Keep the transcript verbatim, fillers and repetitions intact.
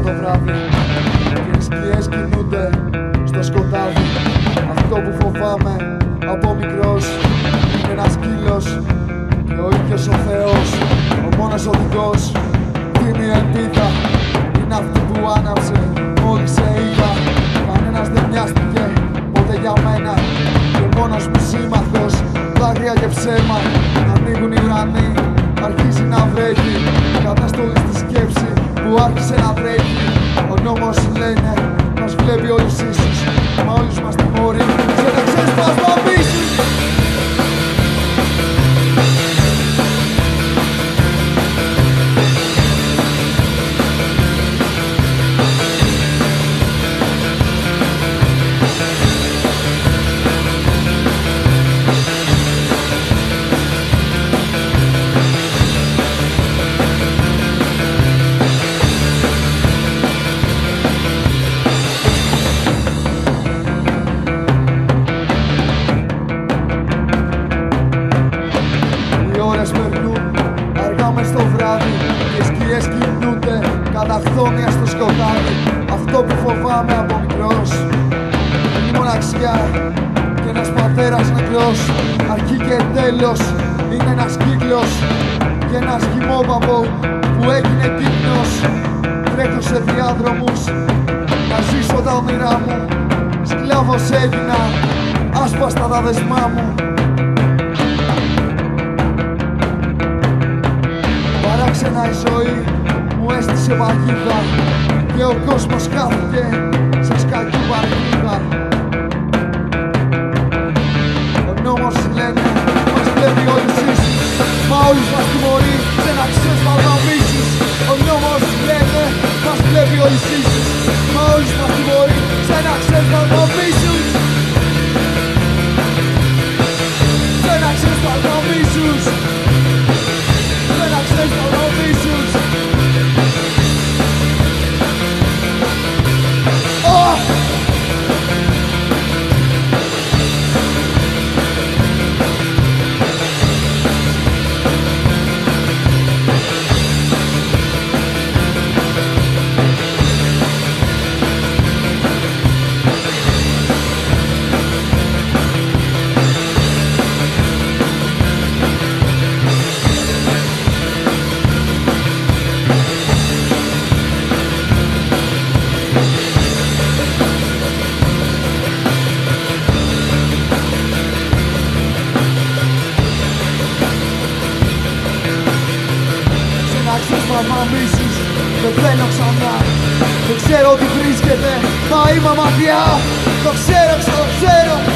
το βράδυ και οι σκιές κινούνται στο σκοτάδι. Αυτό που φοβάμαι από μικρός είναι ένας σκύλος και ο ίδιος ο Θεός, ο μόνος οδηγός. Δίνει ελπίδα, είναι αυτή που άναψε μόλις σε είδα. Κανένας δεν μοιάστηκε ποτέ για μένα και μόνος μου σύμμαχος. Δάκρυα και ψέμα, ανοίγουν οι ουρανοί, αρχίζει να βρέχει. Καταστολή στη σκέψη που άρχισε να τρέχει. Ο νόμος λένε μας βλέπει όλους ίσους, μα όλους μας τιμωρεί σε να ξεσπασμαμίσεις. Στο βράδυ και οι σκιές κινούνται καταχθόνια στο σκοτάδι. Αυτό που φοβάμαι από μικρός είναι η μοναξιά και ένας πατέρας νεκρός. Αρχή και τέλος είναι ένας κύκλος και ένας χυμόπαπο που έγινε κύκνος. Τρέχω σε διάδρομους να ζήσω τα όνειρά μου. Σκλάβος έγινα, άσπαστα τα δεσμά μου. Παράξενα η ζωή μου έστησε παγίδα και ο κόσμος χάθηκε σε σκακή παγίδα. Ο νόμος λένε μας βλέπει όλους ίσους, μα όλους μας τιμωρεί σε ένα ξέσπασμα μίσους. Ο νόμος λένε μας βλέπει όλους ίσους, μα όλους μας τιμωρεί σε ένα ξέσπασμα μίσους. Σε ένα ξέσπασμα μίσους. Μα μίσους, πεθαίνω ξανά. Δεν ξέρω τι βρίσκεται, μα είμαι μακριά. Το ξέρω, το ξέρω.